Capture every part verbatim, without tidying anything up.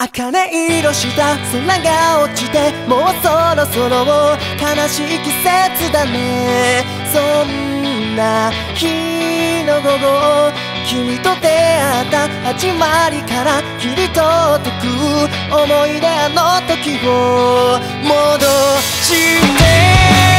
茜色した空が落ちてもうそろそろ悲しい季節だね。そんな日の午後、君と出会った始まりから切り取ってく思い出、あの時を戻して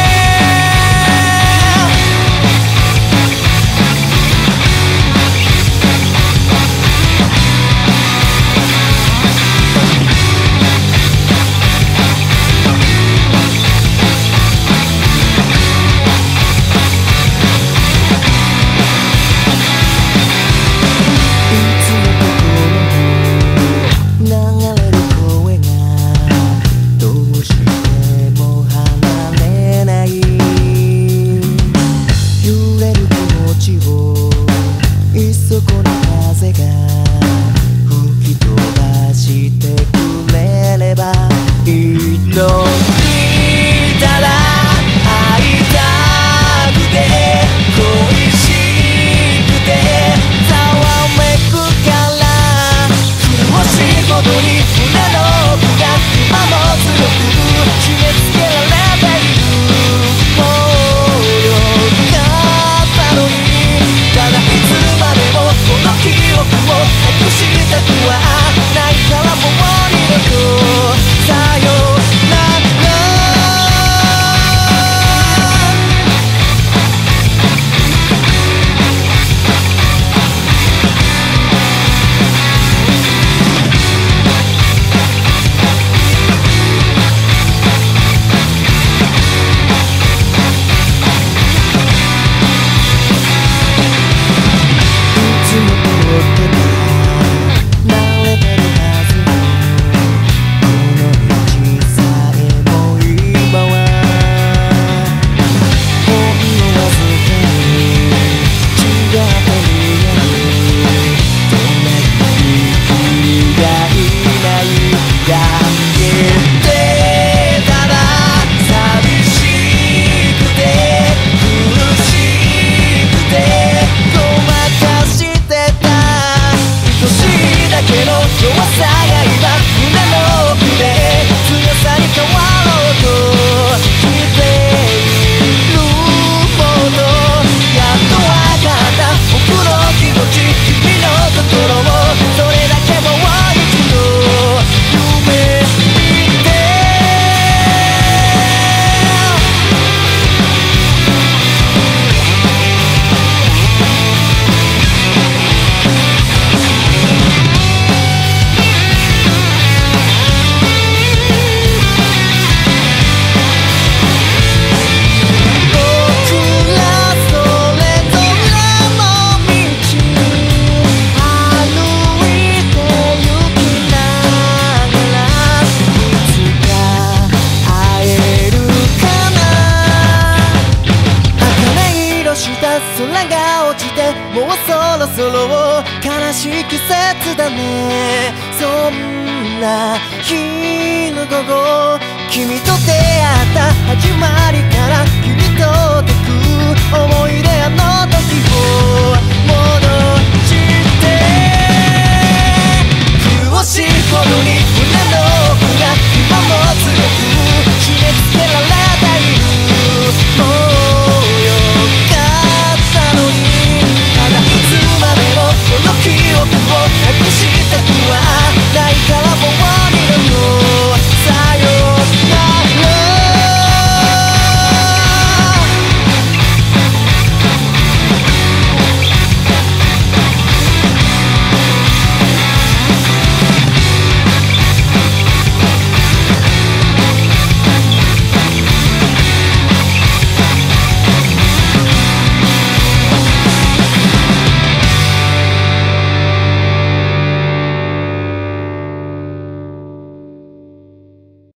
空が落ちてもうそろそろ悲しい季節だね。そんな日の午後、君と出会った始まりから切り取ってく思い出、あの時を戻